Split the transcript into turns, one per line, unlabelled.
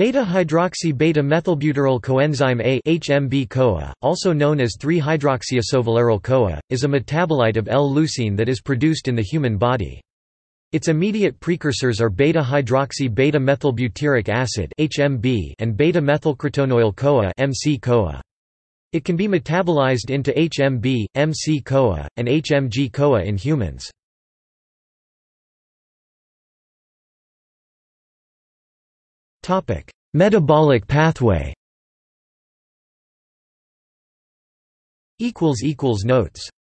Beta-Hydroxy beta-methylbutyryl coenzyme A (HMB-CoA), also known as 3-hydroxyisovalerol-CoA, is a metabolite of L-leucine that is produced in the human body. Its immediate precursors are beta-hydroxy beta-methylbutyric acid (HMB) and beta-methylcretonoyl-CoA (MC-CoA). It can be metabolized into HMB, MC-CoA, and HMG-CoA in humans. Metabolic pathway. Notes